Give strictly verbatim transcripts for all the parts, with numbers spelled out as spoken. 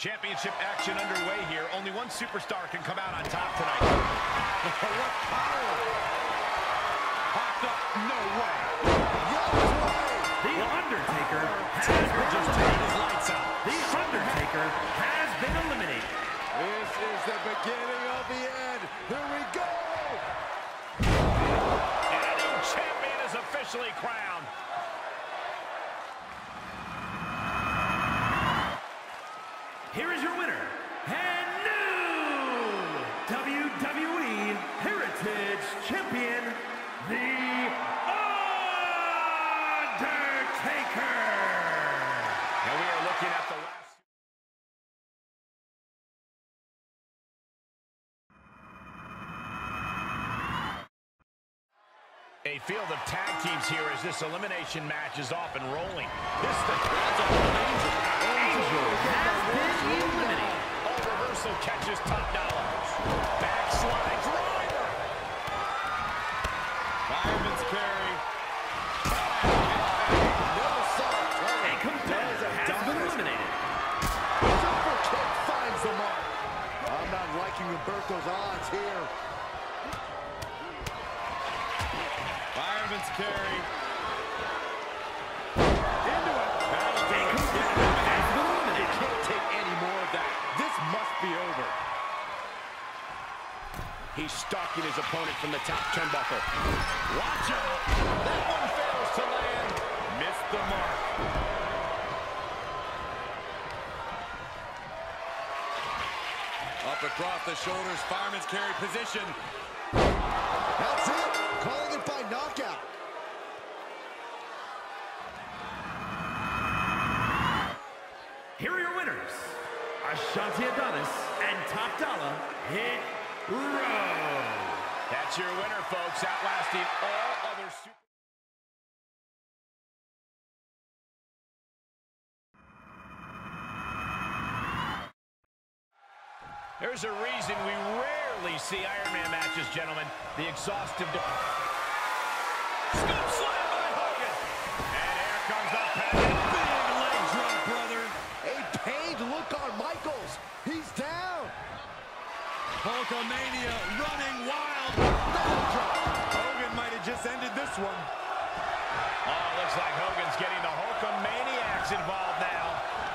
Championship action underway here. Only one superstar can come out on top tonight. What power! Popped up, no way. The Undertaker has been just turned his lights out. The Undertaker has been eliminated. This is the beginning of the end. Here we go. And a new champion is officially crowned. Here is your winner, and new W W E Heritage Champion, The Undertaker. And we are looking at the last... A field of tag teams here as this elimination match is off and rolling. This is the Angel. Angel has been eliminated. Oh, reversal catches Top Dollar. Backslide driver. Fireman's carry. No assault. A competitor has been eliminated. Super kick finds the mark. I'm not liking Roberto's odds here. Fireman's carry. Into it. You can't take any more of that. This must be over. He's stalking his opponent from the top turnbuckle. Watch out. That one fails to land. Missed the mark. Up across the shoulders, fireman's carry position. That's it. Calling it by knockout. Here are your winners, Ashanti Adonis and Top Dollar Hit Row. That's your winner, folks, outlasting all other super... There's a reason we rarely see Iron Man matches, gentlemen. The exhaustive... Scoop slam by Hogan. And here comes the patent. Big leg drop, brother. A pained look on Michaels. He's down. Hulkamania running wild. Double drop. Hogan might have just ended this one. Oh, looks like Hogan's getting the Hulkamaniacs involved now.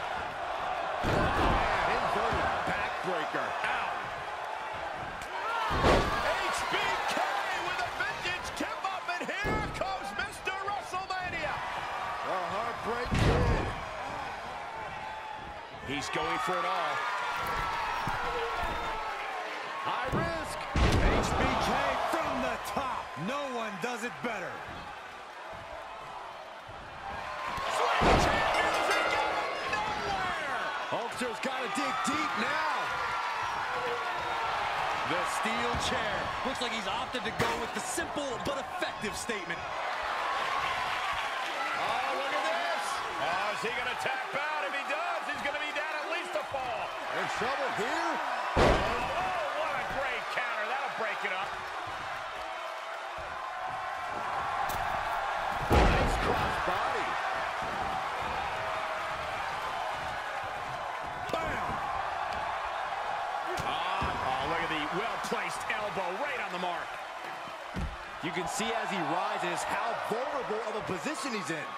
Man, inverted backbreaker. Ow. H B K with a vintage kip up, and here comes Mister WrestleMania. A heartbreak kid. He's going for it all. High risk. H B K from the top. No one does it better. Swing championship out of nowhere. Hulkster's got to dig deep now. The steel chair. Looks like he's opted to go with the simple but effective statement. Oh, look at this. Oh, is he going to tap out? If he does, he's going to be down at least a fall. In trouble here. Oh, what a great counter. That'll break it up. Nice cross body. Bam. Oh, look at the well-placed elbow right on the mark. You can see as he rises how vulnerable of a position he's in.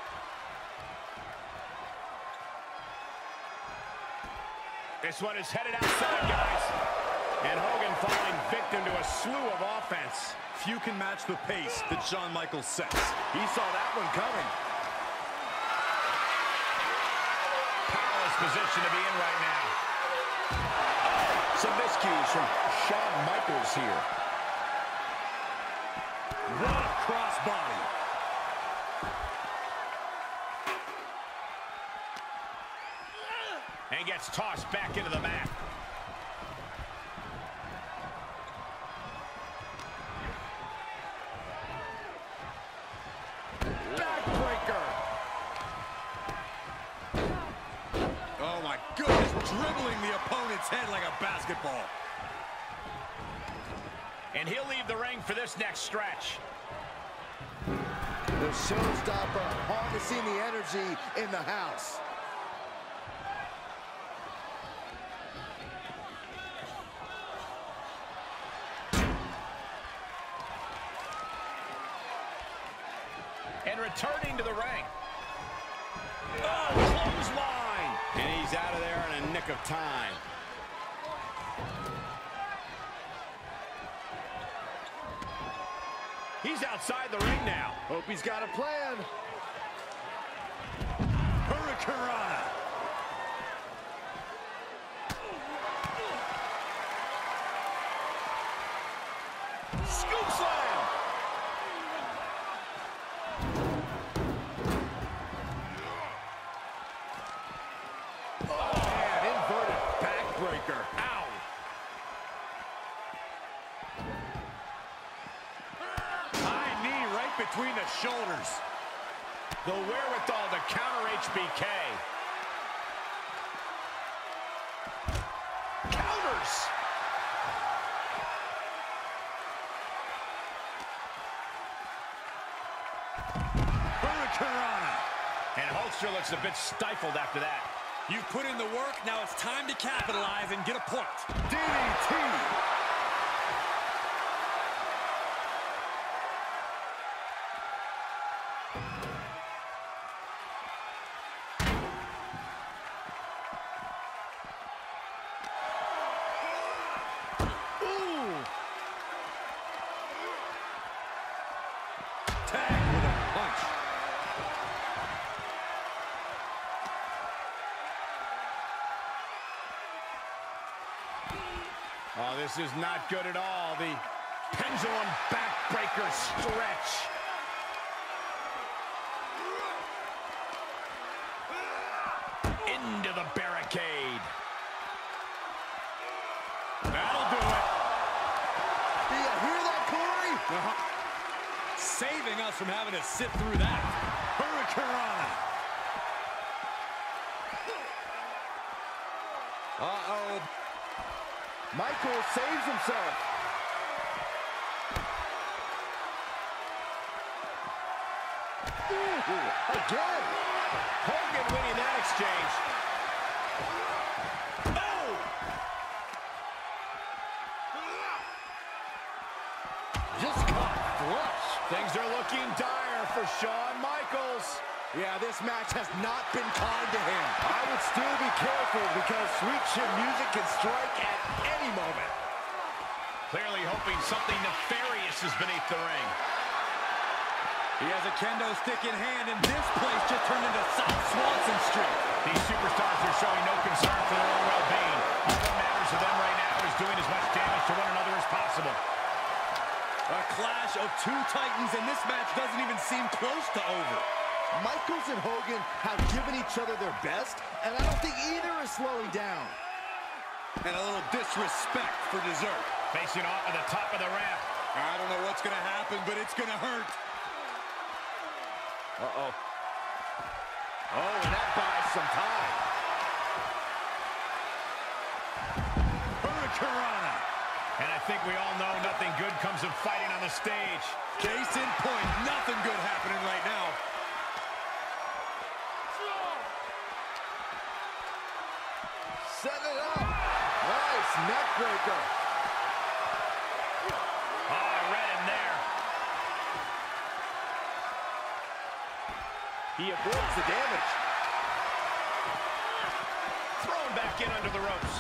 This one is headed outside, guys. And Hogan falling victim to a slew of offense. Few can match the pace that Shawn Michaels sets. He saw that one coming. Powerless position to be in right now. Oh, some miscues from Shawn Michaels here. What a cross body. And gets tossed back into the mat. Backbreaker. Oh my goodness, dribbling the opponent's head like a basketball. And he'll leave the ring for this next stretch. The showstopper harnessing the energy in the house. And returning to the ring. Oh, clothesline! And he's out of there in a nick of time. He's outside the ring now. Hope he's got a plan. Hurricanrana. Scoop slam! Oh, man, inverted backbreaker. Ow! High knee right between the shoulders. The wherewithal to counter H B K. Counters! Hurricanrana. And Hulkster looks a bit stifled after that. You've put in the work, now it's time to capitalize and get a point. D D T. Tag with a punch. Oh, this is not good at all. The pendulum backbreaker stretch. Into the barricade. That'll do it. Do you hear that, Corey? Uh-huh. Saving us from having to sit through that. Hurricanrana. Uh-oh. Michael saves himself. Ooh, again. Hogan winning that exchange. Oh! Just caught flush. Things are looking dire for Shawn Michaels. Yeah, this match has not been kind to him. I would still be careful because sweet chin music can strike at any moment. Clearly hoping something nefarious is beneath the ring. He has a kendo stick in hand, and this place just turned into South Swanson Street. These superstars are showing no concern for their own well-being. All that matters to them right now is doing as much damage to one another as possible. A clash of two titans, and this match doesn't even seem close to over. Michaels and Hogan have given each other their best, and I don't think either is slowing down. And a little disrespect for dessert. Facing off at the top of the ramp. I don't know what's going to happen, but it's going to hurt. Uh-oh. Oh, and that buys some time. Hurricanrana. And I think we all know nothing good comes of fighting on the stage. Case in point, nothing good happening right now. Setting it up. Nice neck breaker. Oh, I read him there. He avoids the damage. Thrown back in under the ropes.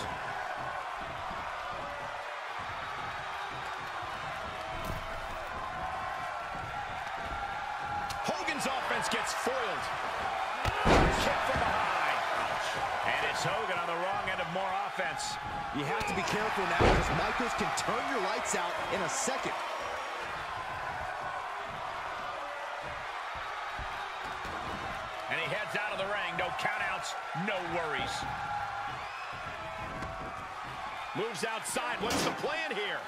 Hogan's offense gets foiled. Kick from behind. And it's Hogan on the wrong end of more offense. You have to be careful now because Michaels can turn your lights out in a second. And he heads out of the ring. No countouts, no worries. Moves outside. What's the plan here?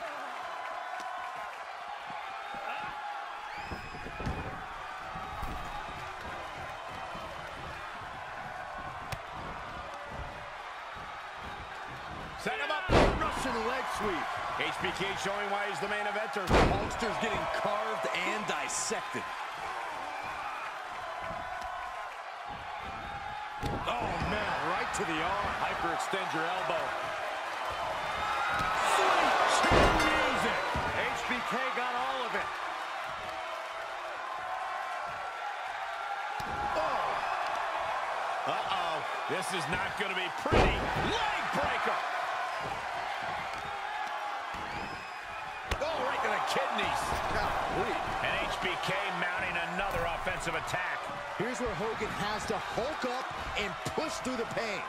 Set him up. Russian leg sweep. H B K showing why he's the main eventer. Hulkster's getting carved and dissected. Oh, man, right to the arm. Hyperextend your elbow. Sweet chin music. H B K got all of it. This is not going to be pretty. Leg breaker. Oh, right to the kidneys. And H B K mounting another offensive attack. Here's where Hogan has to hulk up and push through the pain.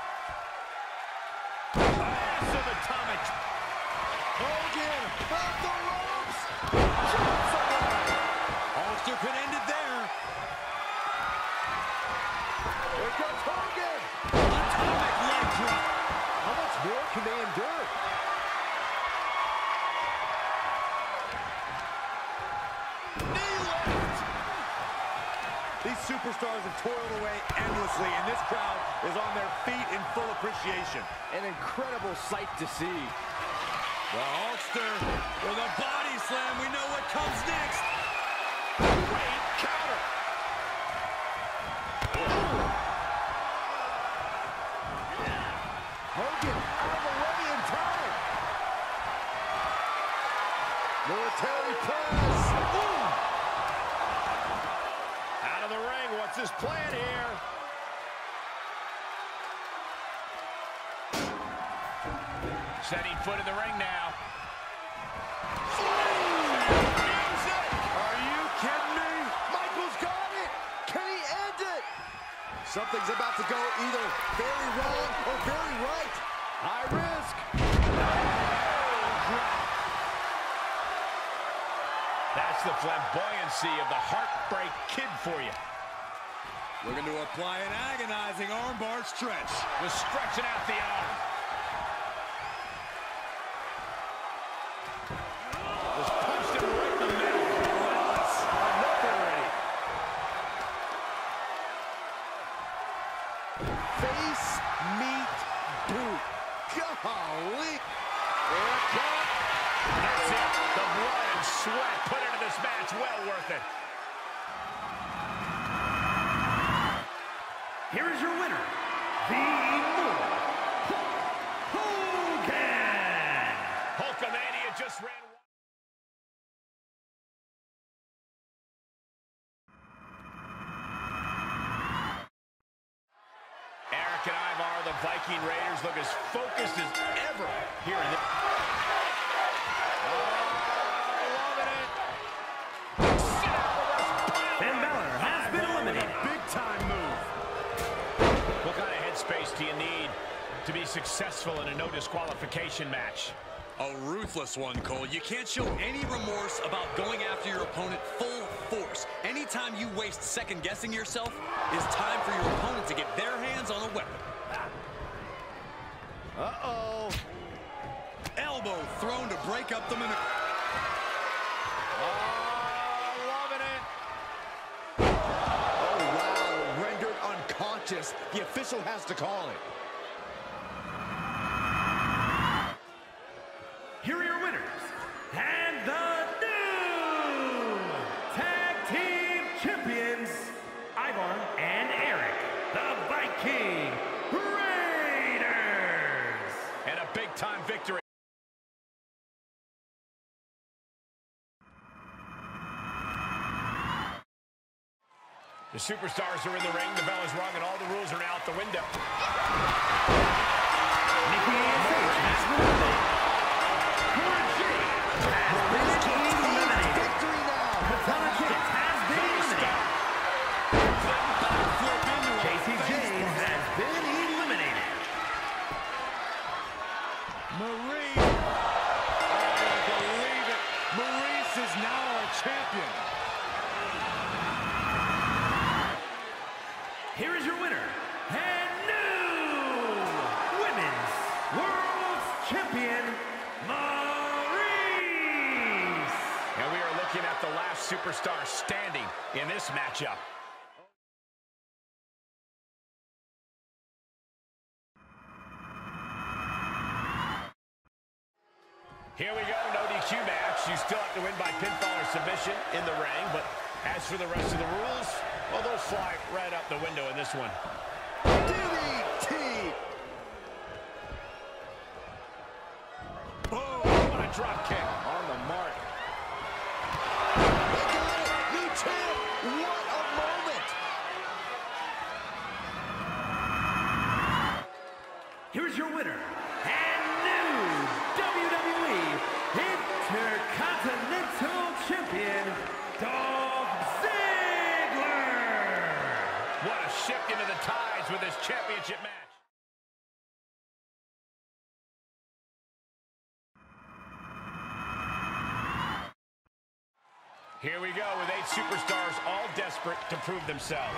Massive atomic. Hogan off the ropes. Jumps away. Hollister could end it there. Here comes Hogan. Atomic leg drop. How much more can they endure? Knee lift. These superstars have toiled away endlessly, and this crowd is on their feet in full appreciation. An incredible sight to see. The Hulkster with a body slam. We know what comes next. Great counter. Hogan out of the way in time. Military press. Ooh. Out of the ring. What's his plan here? Setting foot in the ring now. Are you kidding me? Michael's got it. Can he end it? Something's about to go either very wrong or very right. High risk. That's the flamboyancy of the Heartbreak Kid for you. Looking to apply an agonizing armbar stretch. Just stretching out the arm. Just punched him right in the middle. Relentless. Enough already. Face, meat, boot. Golly. Here it comes. That's it. The blood and sweat put into this match. Well worth it. Here is your winner, the Immortal Hulk Hogan. Hulkamania just ran. Eric and Ivar, the Viking Raiders, look as focused as ever here in the... Finn Balor has been eliminated. Big time move. What kind of headspace do you need to be successful in a no disqualification match? A ruthless one, Cole. You can't show any remorse about going after your opponent full force. Anytime you waste second-guessing yourself, it's time for your opponent to get their hands on a weapon. Uh-oh. Elbow thrown to break up the minute. Oh, loving it. Oh, wow. Rendered unconscious. The official has to call it. Here are your winners, and the new Tag Team Champions, Ivar and Eric, the Viking Raiders. And a big-time victory. The superstars are in the ring. The bell is rung, and all the rules are now out the window. Nikki A S H has been eliminated. Cora Jade has been eliminated. Victory now. Katana Kids has been eliminated. Casey James has been eliminated. Maurice. I believe it. Maurice is now our champion. Here is your winner, and new Women's World Champion, Maurice. And we are looking at the last superstar standing in this matchup. Here we go, no D Q match. You still have to win by pinfall or submission in the ring, but as for the rest of the rules, well, they'll fly right out the window in this one. D D T. Oh, what a drop kick. On the mark. They got it. New champ. What a moment. does with this championship match. Here we go with eight superstars, all desperate to prove themselves.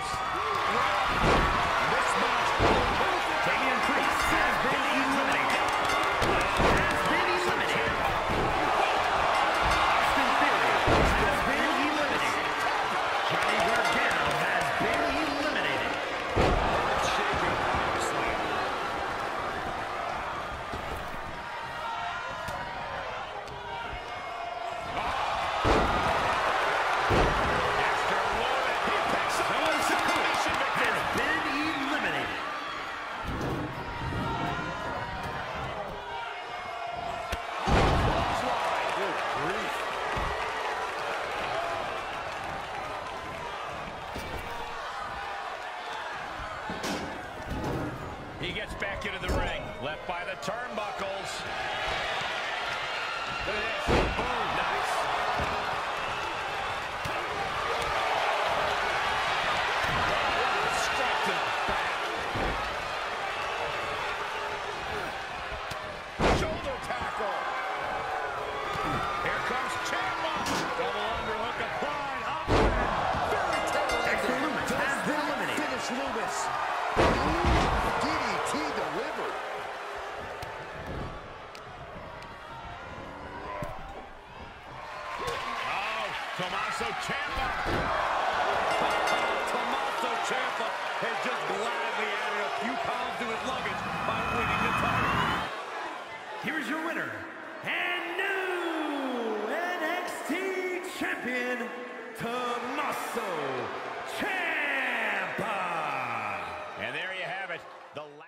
This match, Damian Priest has been eliminated. Has been eliminated. Austin Theory has been eliminated. Johnny Gargano has been eliminated. It's shaping nicely. He gets back into the ring, left by the turnbuckles. Look at this. Boom, nice. Oh, straight to the back. Shoulder tackle. Here comes Ciampa. Double underhook applied. Up and very tail. Dexter Lumis has been eliminated. Finish Lumis. D D T delivered. Oh, Tommaso Ciampa. Tommaso Ciampa has just gladly added a few pounds to his luggage by winning the title. Here's your winner and new N X T champion, Tommaso Ciampa. And there you have it. The last.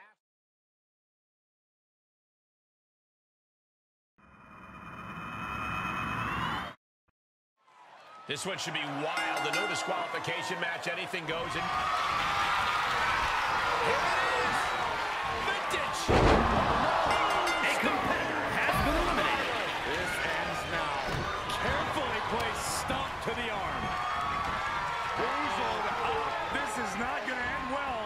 This one should be wild. The no disqualification match. Anything goes. And here it is. Vintage. A competitor has been eliminated. This ends now. Carefully placed stomp to the arm. This is not going to end well.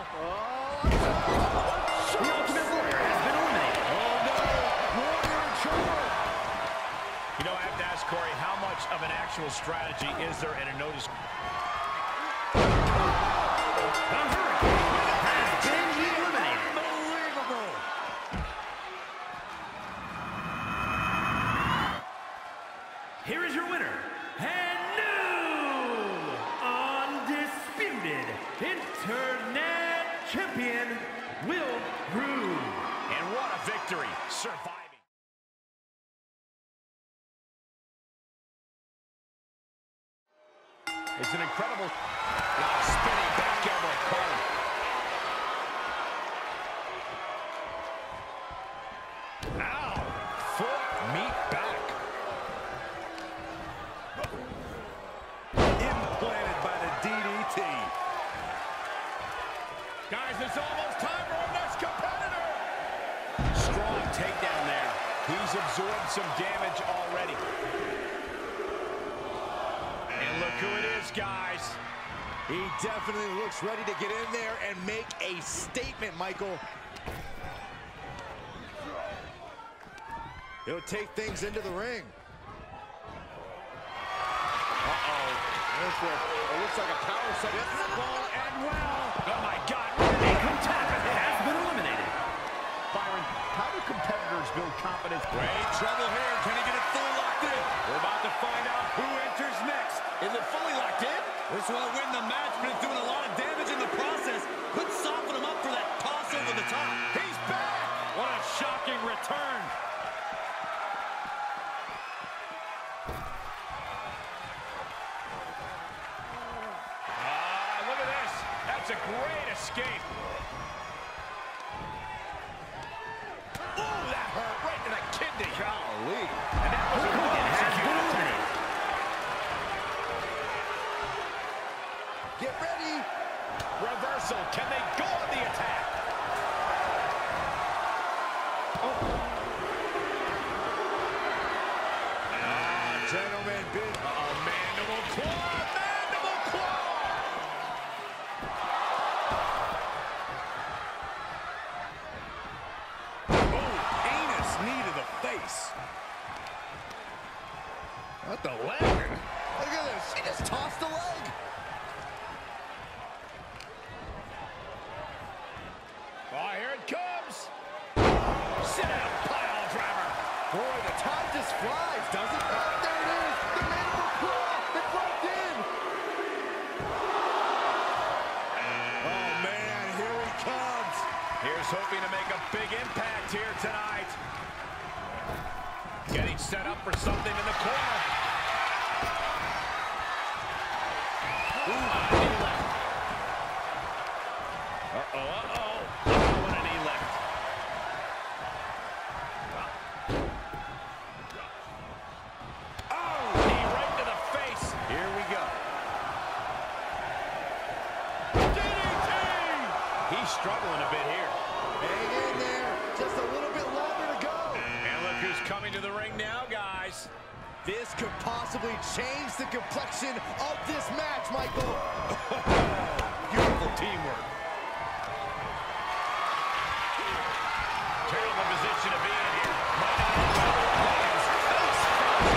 The Ultimate Warrior has been eliminated. Oh no! Warrior in trouble. You know, I have to ask Corey, how much of an actual strategy is there in a no dis- The Hurricane has been eliminated. Unbelievable. Here is your winner and new undisputed Internet champion, Will Roode. And what a victory. Surviving. It's an incredible wow, spinning back elbow Carter. Ow! Foot meet back. Implanted by the D D T. Guys, it's almost time for our next competitor. Strong takedown there. He's absorbed some damage already. And look who it is, guys. He definitely looks ready to get in there and make a statement, Michael. He'll take things into the ring. Uh-oh. It looks like a power set. Ball and well. Oh, my God. A competitor has been eliminated. Byron, how do competitors build confidence? Great trouble here. Can he get it fully locked in? We're about to find out who enters next. Is it fully locked in? This won't win the match, but it's doing a lot of damage in the process. Could soften him up for that toss over the top. He's back. What a shocking return. Ah, look at this. That's a great escape. Ooh, that hurt right to the kidney. Golly. And that was a Hogan has been eliminated. Get ready. reversal. Can they go on the attack? Ah, gentlemen, big. Oh, mandible claw, mandible claw. Look at this. She just tossed a leg. Oh, here it comes. Sit down, pile driver. Boy, the time just flies, doesn't it? Oh, there it is. The mandible claw. It's locked in. Oh, man, here he comes. Here's hoping to make a big impact here tonight. Getting set up for something in the corner. Ooh, knee left. Uh-oh, uh-oh. Oh, what a knee left. Oh, knee right to the face. Here we go. D D T! He's struggling a bit here. Hang in there. Just a little bit longer to go. And look who's coming to the ring now, guys. This could possibly change the complexion of this match, Michael. Beautiful teamwork. Terrible position to be in here. Might not end well. Lands face first.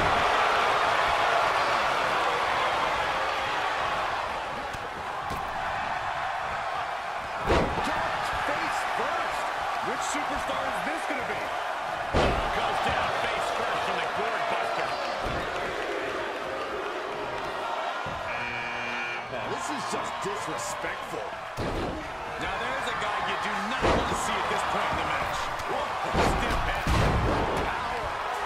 Dropped face first. Which superstar is this going to be? Goes down face first from the gourd buster. Man, this is just disrespectful. Now there's a guy you do not want to see at this point in the match. Whoa, stiff head. Power.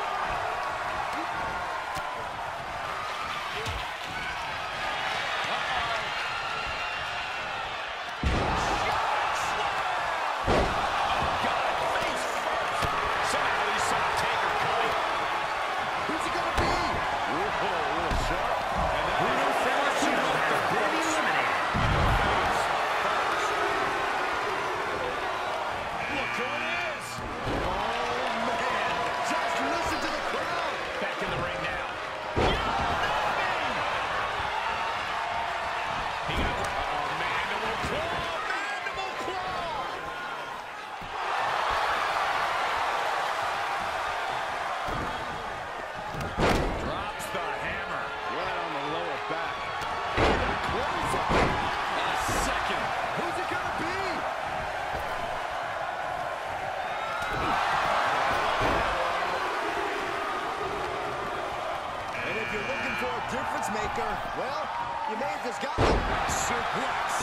Difference maker. Well, you may have just got the suplex.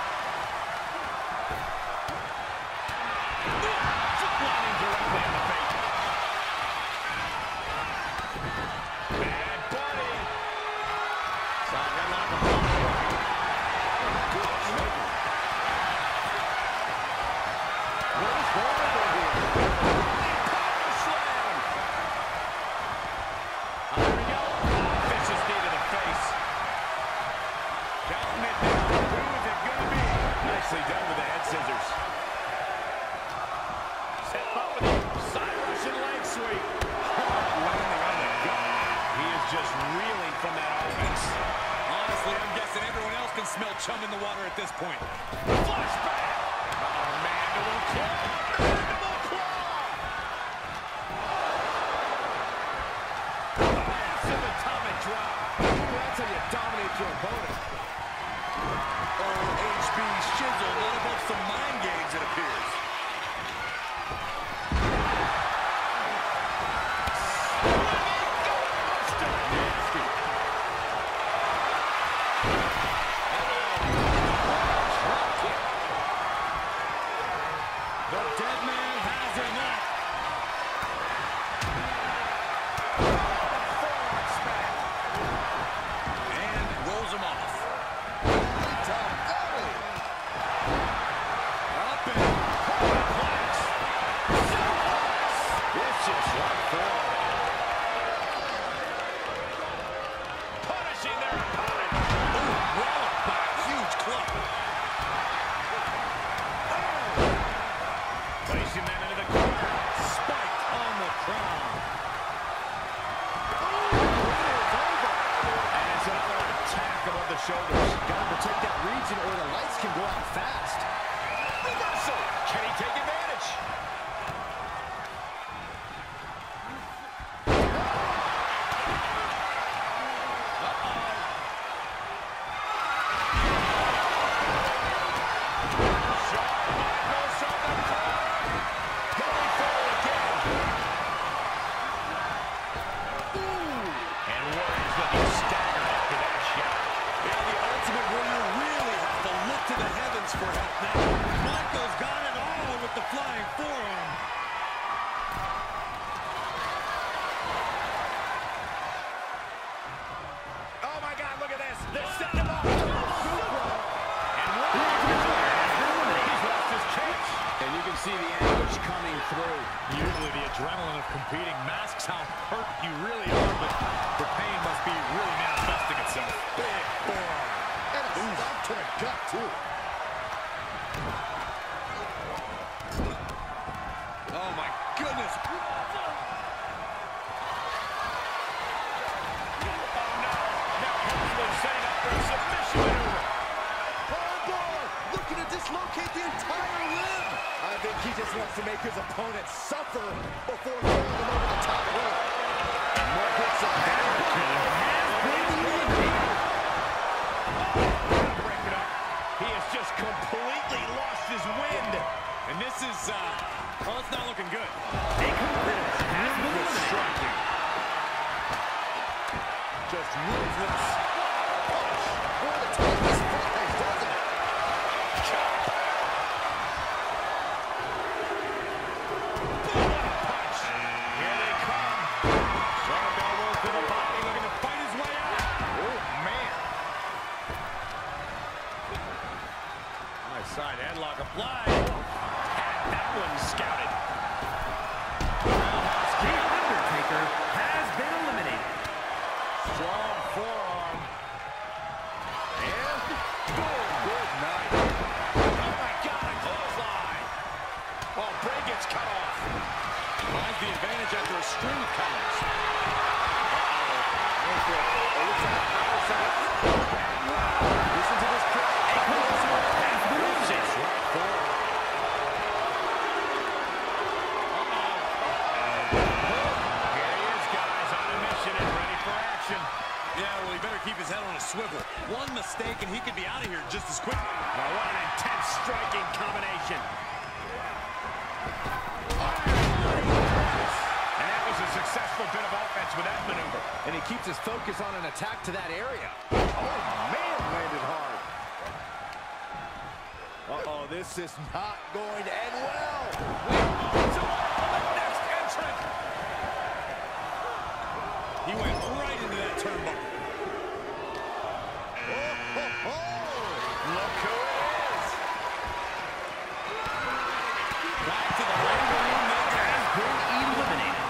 Just landing directly on the face. Bad Bunny. Saw that line of good trigger. What is going on here? Power slam. Oh, there we go. Vicious knee to the face. Counting it down. Who is it going to be? Nicely done with the head scissors. Set up with a side Russian leg sweep. Landing on the gut. He is just reeling from that offense. Honestly, I'm guessing everyone else can smell chum in the water at this point. Flashback. Oh, mandible claw. Mandible claw. Massive atomic drop. That's how you dominate your opponent. Oh, H B Shizzle, what about some mind games, it appears. Nasty. The dead man has him up. Forward smack. And rolls him off. Up and Suplex. Suplex. Vicious right forward. Punishing their opponent. ooh, walloped by a huge club. Placing them into the corner. Spiked on the crown. And it's another attack above the shoulders. Gotta protect that region or the lights can go out fast. Reversal. Can he take advantage? my God, look at this. They're setting him up. And one he's lost his case. And you can see the anguish coming through. Usually the adrenaline of competing masks how hurt you really are, but the pain must be really manifesting itself. Big forearm. And a stop to the gut, too. Oh, my goodness. Setting up for a submission maneuver. Oh, boy. Looking to dislocate the entire limb. I think he just wants to make his opponent suffer before throwing him over the top rope. More hits up there. Break it up. He has just completely lost his wind. And this is, uh, well, it's not looking good. Striking. Just ruthless. Boy, the time is flies, doesn't it? Chop. Boom, what a punch. Here they come. Sharp elbow to the body, looking to fight his way out. Oh, man. Nice side headlock applied. Had that one scouted. The Undertaker has been eliminated. Strong forearm. And boom, good night. Oh my God, a clothesline. Oh, Bray gets cut off. Finds the advantage after a string of counters. Listen to this crowd. Yeah, well, he better keep his head on a swivel. One mistake and he could be out of here just as quickly. Oh, what an intense striking combination. And that was a successful bit of offense with that maneuver. And he keeps his focus on an attack to that area. Oh, man, landed hard. Uh-oh, this is not going to end well. So, the next entrant. He went right into that turnbuckle. Oh, oh, oh. Look who it is. Back to the ring room that has Been eliminated.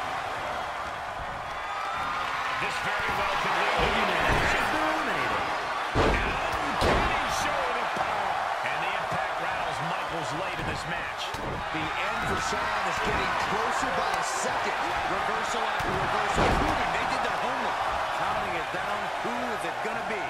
This very well could lead to Has been eliminated. uncanny showing of power. And the impact rattles Michaels late in this match. The end for Shawn is getting closer by a second. Reversal after reversal, proving they did their homework. Counting it down, who is it going to be?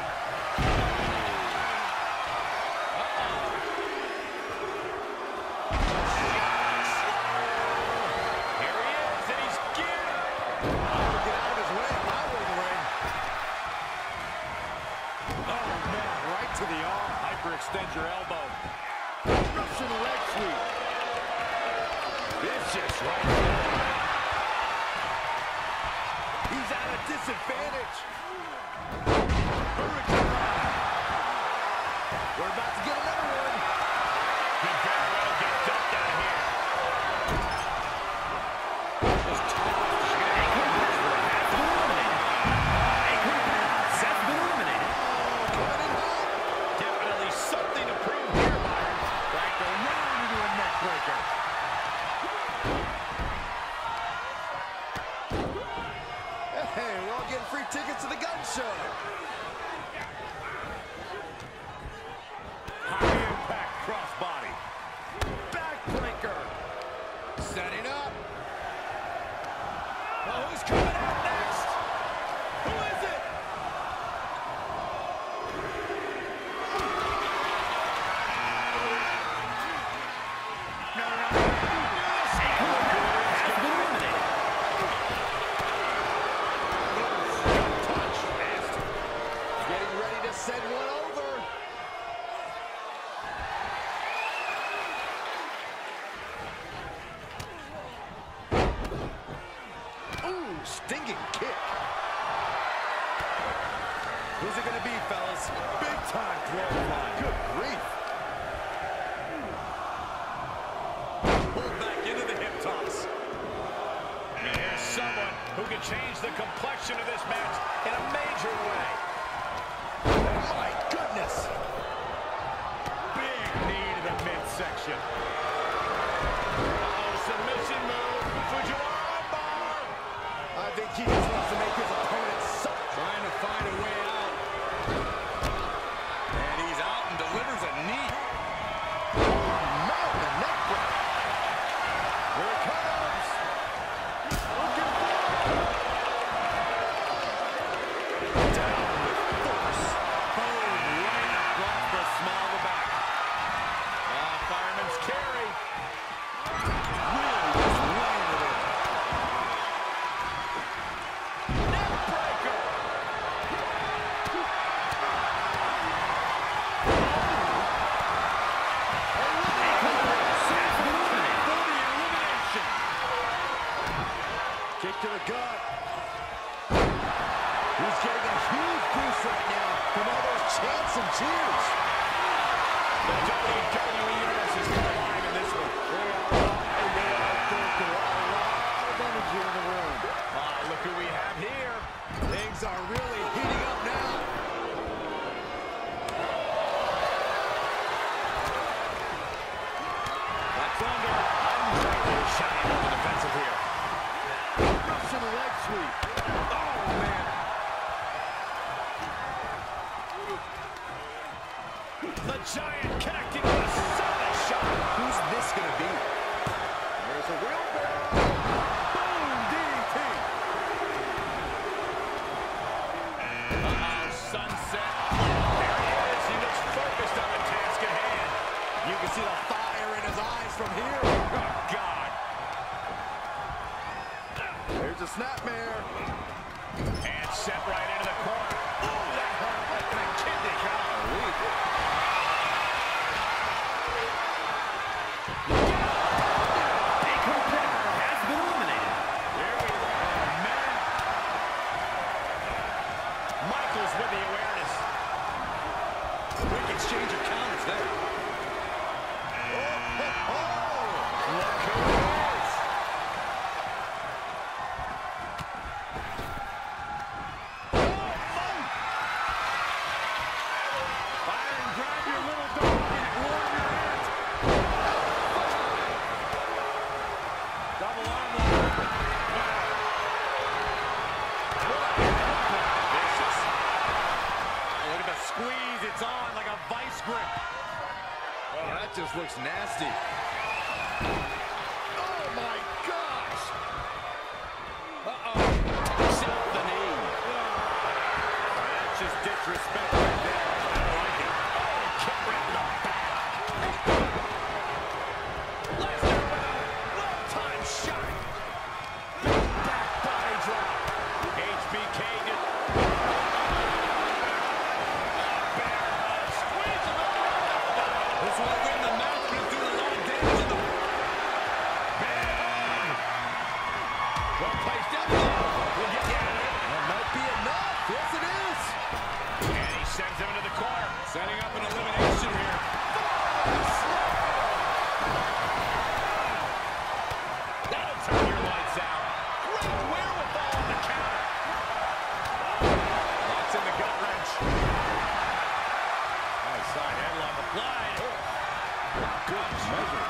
Here he is, and he's geared. Get out of his way, my way in the ring. Oh, man, right to the arm. Hyperextend your elbow. Russian leg sweep. Vicious right there. He's at a disadvantage. Hurricane Rana. We're about to get another one. Could very well get dumped out here. Just tossed. Has been eliminated. Definitely something to prove here, Byron. Franco running into a neck breaker. Hey, we're all getting free tickets to the gun show. High impact crossbody. Backbreaker. Setting up. Oh, who's coming out next? Who is it? No, no, no. Has been eliminated. Touch. Nasty. Getting ready to send one over. Ooh, stinging kick. Who's it gonna be, fellas? Big time clothesline. Good grief. pulled back into the hip toss. And here's someone who can change the complexion of this match in a major way. find a way out. And he's out and delivers a knee. No, the neck break. Here it comes. Looking for it. Down with force. Boom, right across the small of the back. Ah, fireman's carry. Really just landed it. Neck breaker. For the elimination. Kick to the gut. He's getting a huge boost right now from all those chants and cheers. The W W E Universe is colliding in this one. They are live. They are thinking. A lot of energy in the room. Ah, look who we have here. Things are really heating up now. That's under. Shining on the defensive here. Russian leg sweep. Oh, man. The Giant connecting with a solid shot. Who's this going to be? There's a wheelbarrow. Boom, D D T. Uh-oh, sunset. There he is. He looks focused on the task at hand. You can see the fire in his eyes from here. Oh, God. There's a snapmare. And set right into the corner. Oh, that hurt like a kidney. Golly. Has been eliminated. Here we go, man. Michaels with the awareness. Quick exchange of counters there. Look who it is. Fire and grab your little dog and warm your hands. Double arm lock. Vicious. Look at the squeeze. It's on like a vice grip. Oh, that just looks nasty. Oh, my gosh. Uh-oh. Set the knee. That's just disrespect right there. I don't like it. Oh, kick right in the back. Lesnar with a well-timed shot. Big back body drop. H B K just... Bear hug. Squeeze him around. This won't win the match, but it's doing a lot of damage in the... Big hug. Well placed down there. We'll get you out of it. That might be enough. Yes, it is. And he sends him into the corner. Setting up an elimination here. That'll turn your lights out. Great wherewithal on the counter. Locks in the gut wrench. Nice side headlock applied. Good measure.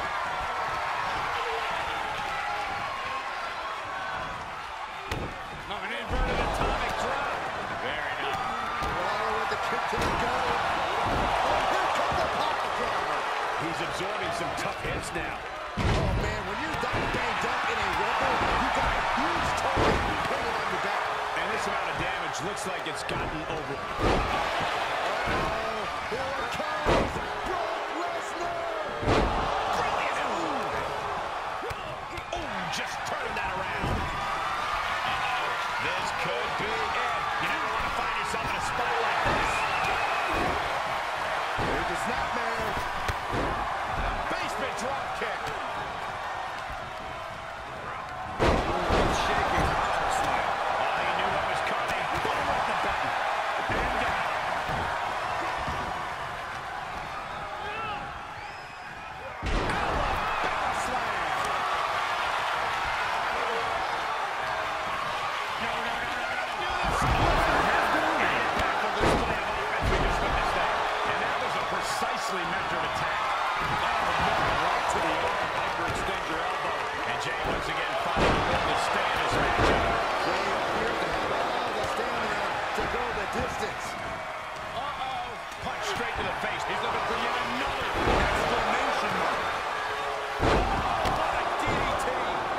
Oh, an inverted atomic drop. Very nice. Waller with the kick to the gut. Oh, here comes the power driver. He's absorbing some tough hits now. Oh, man, when you're that banged up in a rumble, you got a huge target hanging on your back. And this amount of damage looks like it's gotten over. Oh, here it comes. Brock Lesnar. Brilliant. Ooh. Ooh, just turning that around. Uh-oh. This could be it. You never want to find yourself in a spot like this. Here's the snapmare. Basement drop kick. Shaking. Oh, he knew what was coming. Boom, right in the back. And down. Alabama slam. No, no, no, no, no. Do this. An impactful display of offense we just witnessed there. And that was a precisely face. He's looking for yet another exclamation mark. Oh, what a D D T.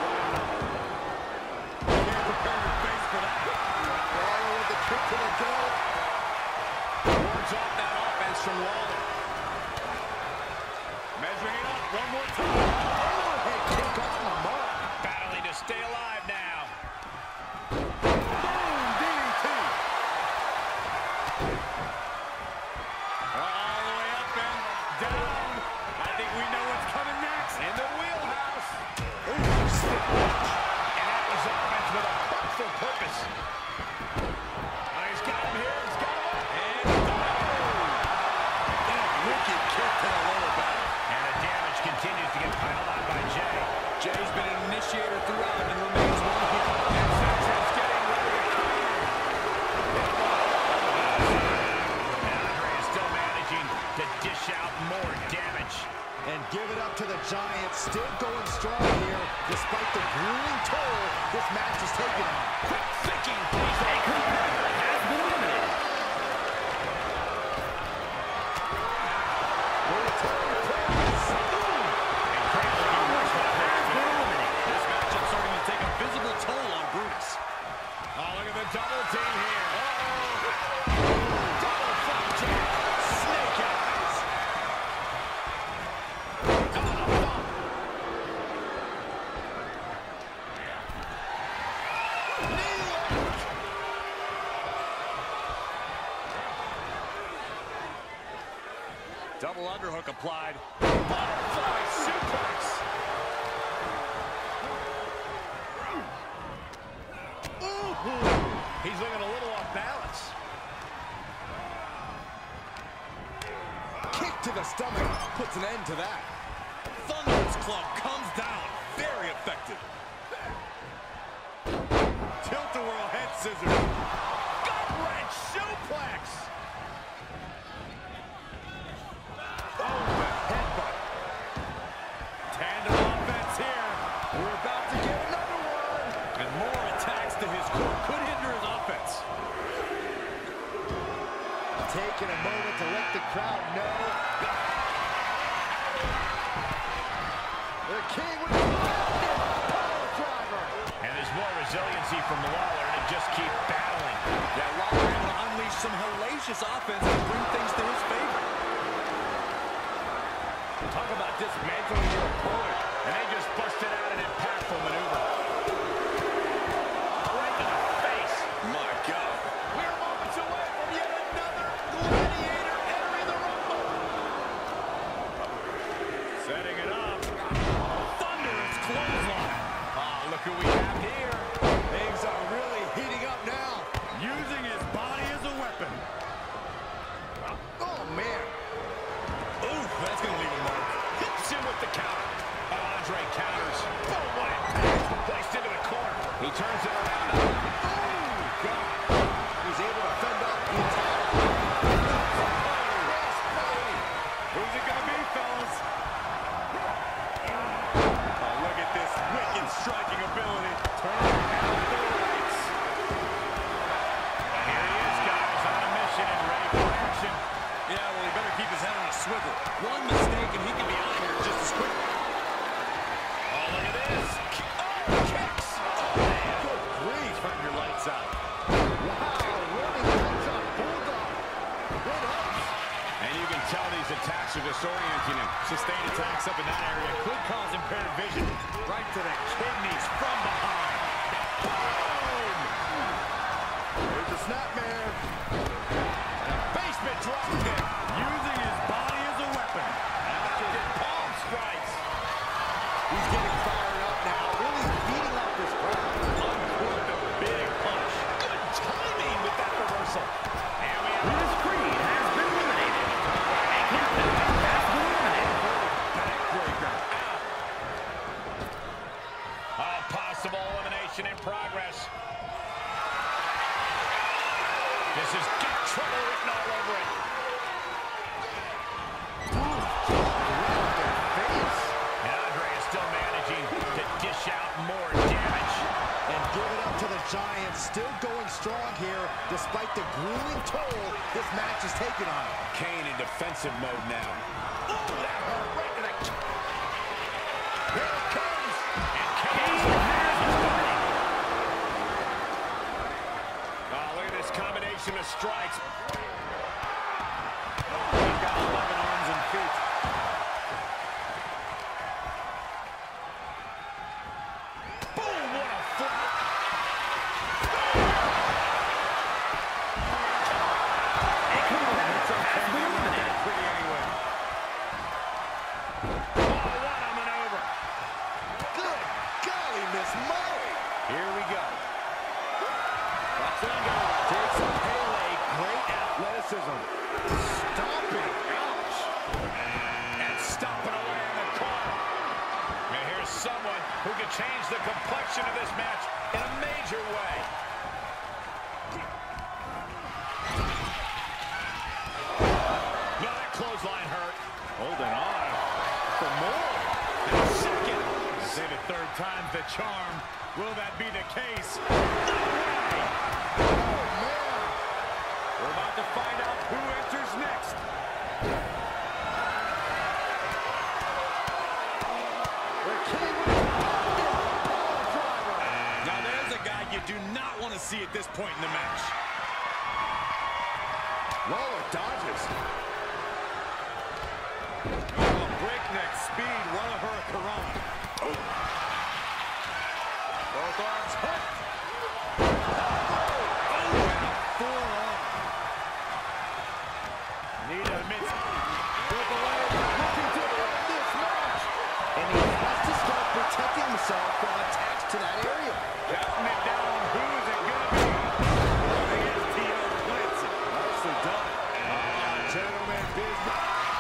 Can't prepare your face for that. Waller with the kick to the gut. Wards off that offense from Waller. Measuring it up one more time. Overhead kick off the mark. Battling to stay alive now. Boom, D D T. All the way up and down. I think we know what's coming next. In the wheelhouse. Ooh, stiff punch. And that was offense with a hurtful purpose. Oh, he's got him here. He's got him up. And oh, wicked kick to the lower back. And the damage continues to get piled on by Jay. Jay's been an initiator throughout and remains one here. And Sexton's getting ready to counter. And Andre is still managing to dish out more damage. And give it up to the Giants. Still going strong here. Despite the grueling toll this match has taken. Quick thinking. He's a competitor has been eliminated. Military presence. And Craig looking worse than ever has been eliminated. This matchup starting to take a visible toll on Brutus. Oh, look at the double team here. Double front jack. Snake eyes. Knee lock. Double underhook applied. Butterfly suplex. Ooh. He's looking a little off balance. Kick to the stomach. Puts an end to that. Thunderous Club comes down. Very effective. Tilt-a-whirl head scissors. Gut-wrench suplex. Oh, the headbutt. Tandem offense here. We're about to get another one. And more attacks to his core could hinder his offense. Taking a moment to let the crowd know. The King with the power driver. And there's more resiliency from Waller to just keep battling. Yeah, Waller able to unleash some hellacious offense and bring things to his favor. Talk about dismantling your opponent. And they just busted out an impactful maneuver. Right in the face. My God. We're moments away from yet another gladiator entering the Rumble. Setting it up. Thunderous clothesline. Oh, look who we have here. Things are really heating up now. Using his body as a weapon. Oh, man. Ooh, that's going to leave a mark. Hits him with the counter. Oh, Andre counters. Boom, what impact. Placed into the corner. He turns it around. Oh, God. He's able to fend off the attack. Who's it going to be, fellas? Oh, look at this wicked striking ability. Turning out the lights. Here he is, guys, on a mission and ready for action. Yeah, well, he better keep his head on a swivel. One mistake and he can be out of here just as quickly. Oh, look at this. Oh, kicks. Oh, man. Good grief. Turn your lights out. Wow, running lights on Bulldog. What else? And you can tell these attacks are disorienting him. Sustained attacks up in that area could cause impaired vision. Right to the kidneys from behind. Boom! There's a snapmare. Basement drop kick. Using his body as a weapon. Mounted palm strikes. He's getting fired up now, really beating up this crowd. Uncorked a big punch. Good timing with that reversal. And we have Brutus Creed has been eliminated. A captain has been eliminated. backbreaker. A possible elimination in progress. This is get trouble written all over it. And Andre is still managing to dish out more damage. And give it up to the Giants, still going strong. strong here, despite the grueling toll this match has taken on him. Kane in defensive mode now. Oh, that hurt right to the... Here it comes! And Kane has his money. Oh, look at this combination of strikes. He's got eleven arms and feet. Boom, what a flip. Here we go. Takes a Pele. Great athleticism. Stomping. Ouch. And stomping away in the corner. And here's someone who could change the complexion of this match in a major way. No, that clothesline hurt. Holding on for more. And a second. Say the third time's the charm. Will that be the case? No way! Oh, man! We're about to find out who enters next. Now there's a guy you do not want to see at this point in the match. Lawler dodges. Oh, breakneck speed. What a hurricanrana. Oh. Both arms hooked. Oh, and a forearm. Need to admit, With the leg, looking to win this match. And he has to start protecting himself from attacks to that area. counting it down. Who is it going to be? I think it's T O Clancy. Nicely done. Ah, gentlemen, business.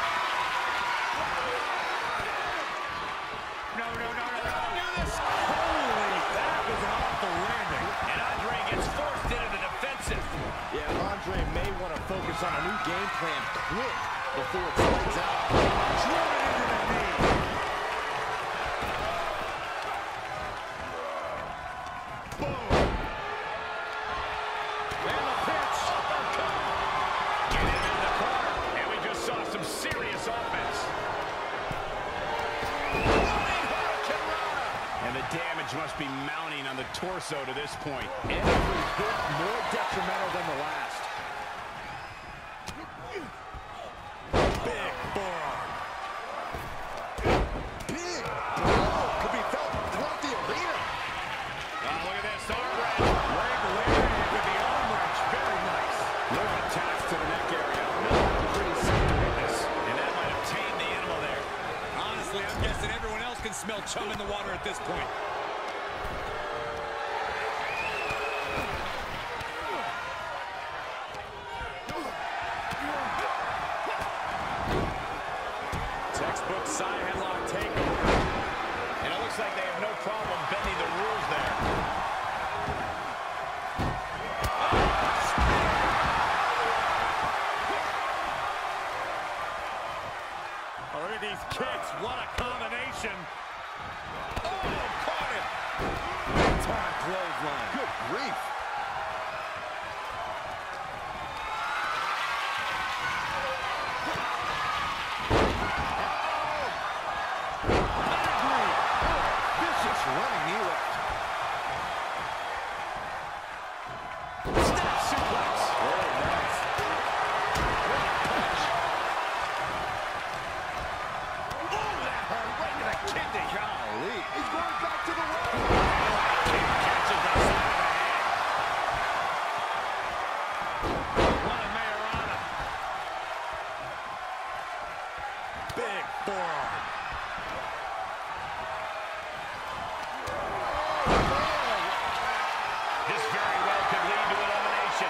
No, no, no, no, no. Do this. Holy, that was an awful landing. And Andre gets forced into the defensive. Yeah, Andre may want to focus on a new game plan quick before it slides out. Driven into the knee. Boom. And the pitch. Get him in the corner. And we just saw some serious offense. And the damage must be mounting on the torso to this point. Every bit more detrimental than the last. Big forearm. Big blow could be felt throughout the arena. Oh, look at this arm wrench. Leg lariat with the arm wrench. Very nice. Look attacks to the neck area. Not pretty sight to witness. And that might have tamed the animal there. Honestly, I'm guessing everyone else can smell chum in the water at this point. Textbook side headlock takeover. And it looks like they have no problem bending the rules there. Oh, look at these kicks. What a combination. Oh, caught him. Big time clothesline. Good grief. Vicious running knee lift. Snap suplex. Very nice. Oh, that hurt right to the kidney. Golly. He's going back to the ring. Kick catches the side of the head. What a Mayorana. Big forearm. This very well could lead to elimination.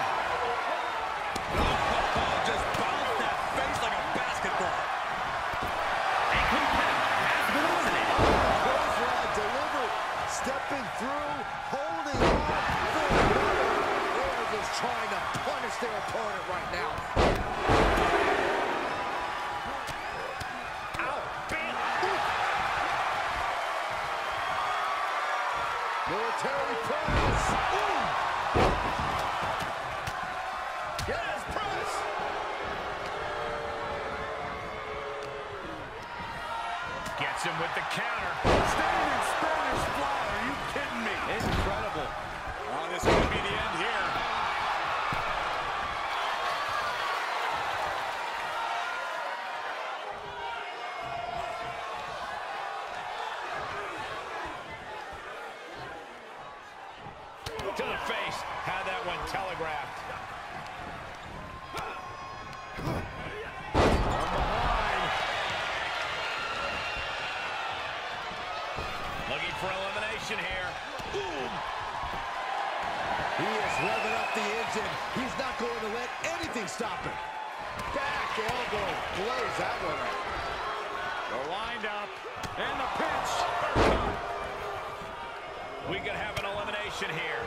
Oh, just bounced that face like a basketball. A competitor has been eliminated. Close rod delivered. Stepping through. Holding on. For another. They're just trying to punish their opponent right now. Ow, bam. Military press. Ooh. Gets him with the counter. Standing Spanish fly. Are you kidding me? Incredible. Oh, this could be the end here. To the face. Had that one telegraphed. From behind. Looking for elimination here. Boom. He is revving up the engine. He's not going to let anything stop him. Back elbow blows that one up. The wind up and the pinch. We could have an elimination here.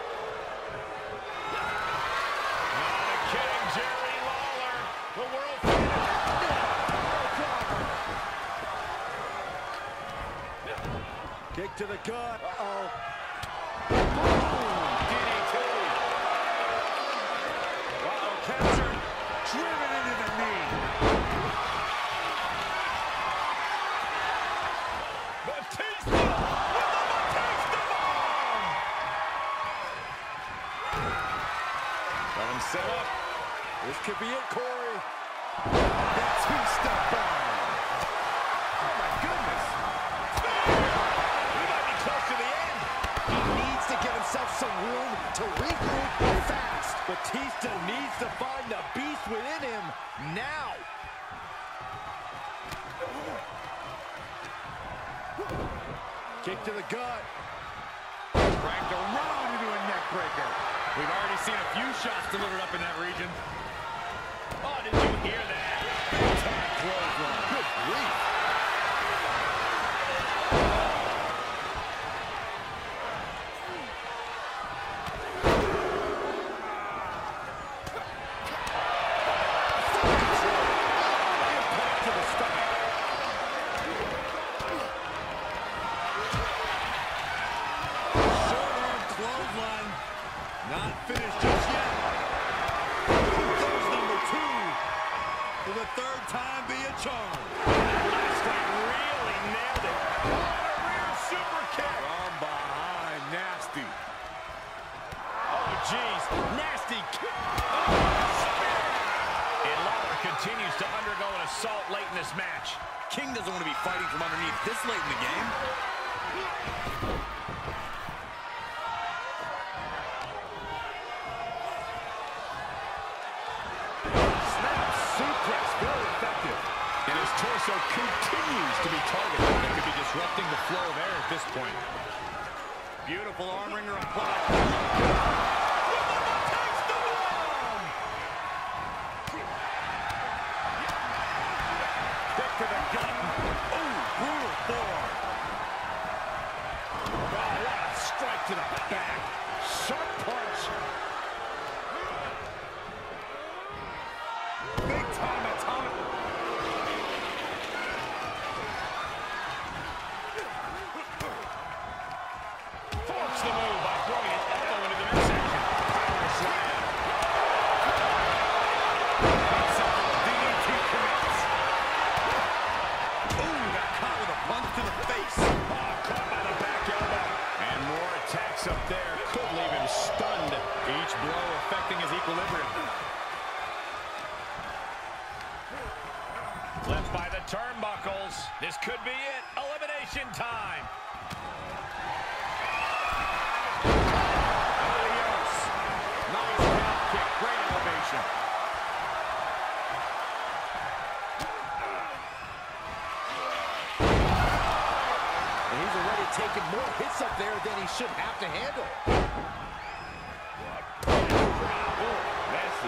Not kidding, Jerry Lawler, the world famous. Kick to the gut. Uh-oh. D D T. Uh-oh, captured. Driven into the knee. Batista with the Batista bomb. Let him set up. This could be it, Corey. Batista bomb. Oh, my goodness. We might be close to the end. He needs to get himself some room to regroup fast. Batista needs to find the beast within him now. Kick to the gut. Cranked around into a neck breaker. We've already seen a few shots delivered up in that region. Oh, did you hear that? Top clothesline. Good grief. Impact to the stomach. Short-arm clothesline. Not finished just yet. There's number two. For the third time be a charm. Last time really nailed it. Oh, a rear super kick. From behind, nasty. Oh, jeez. Nasty kick. Oh, spear. And Lawler continues to undergo an assault late in this match. King doesn't want to be fighting from underneath this late in the game. Snap suplex, very effective. And his torso continues to be targeted. That could be disrupting the flow of air at this point. Beautiful arm wringer applied. Stick to the gut. Ooh, brutal forearm. Oh, what a strike to the back. Sharp punch. Big time atomic. Forks the move by throwing an elbow into the midsection. Power slam. D D T commits. Ooh, got caught with a punch to the face. Oh, caught by the back elbow. And more attacks up there. Could leave him stunned. Each blow affecting his equilibrium. Left by the turnbuckles. This could be it. Elimination time. Adios. Nice drop kick. Great elevation. And he's already taken more hits up there than he should have to handle. Oh, messy.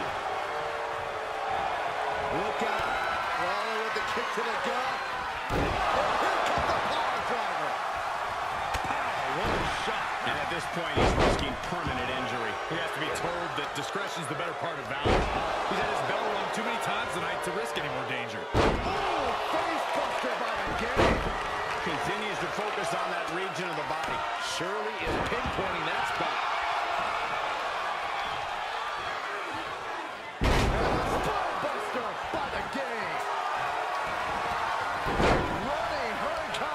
Look out. Lawler with the kick to the gut. Oh, here comes the power driver. Pow, what a shot. And at this point, he's risking permanent injury. He has to be told that discretion's the better part of valor. He's had his bell rung too many times tonight to risk any more danger. Oh, face buster by the game. Continues to focus on that region of the body. Shirley is pinpointing that spot. Buster by the game. Running hurricane.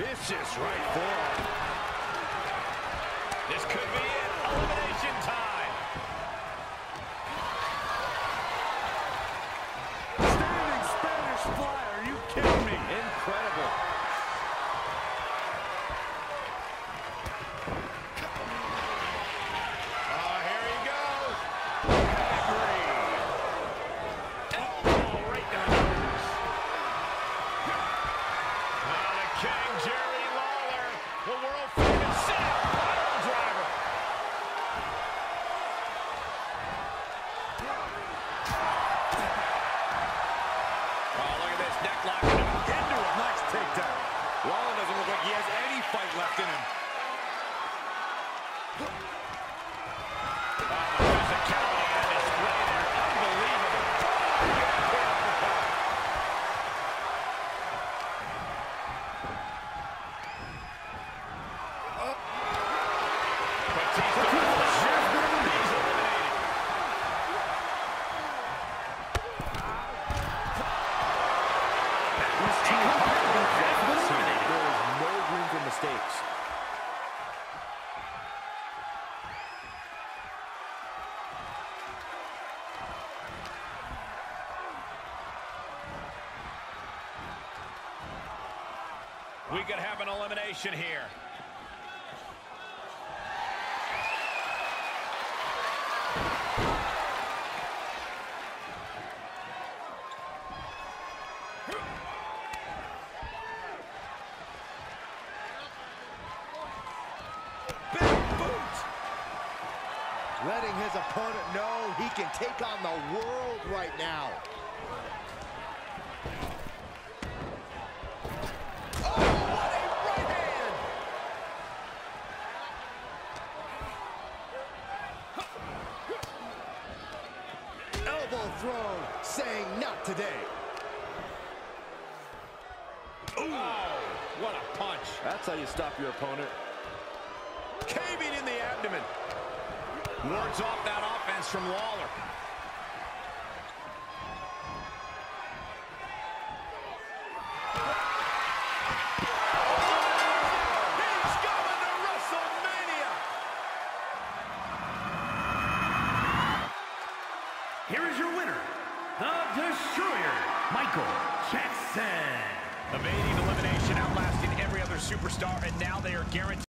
Vicious right forearm. This could be it. Elimination time. Standing Spanish fly. Are you kidding me? Incredible. Oh, here he goes. Pedigree. Elbow right down the nose. Now the King, Jerry Lawler, the world famous sit-out pile driver. Oh, look at this neck lock into him. Nice takedown. Lawler doesn't look like he has any fight left in him. Oh, the physicality on display there. Unbelievable. Batista. He's eliminated. That was too hard. Jeff was eliminated. There is no room for mistakes. We could have an elimination here. Big boot. Letting his opponent know he can take on the world right now. Oh, what a right hand! Elbow thrown, saying not today. Oh, what a punch. That's how you stop your opponent. Caving in the abdomen. Wards off that offense from Lawler. He's going to WrestleMania. Here is your winner, the Destroyer, Michael Jackson. Evading elimination, outlasting every other superstar, and now they are guaranteed.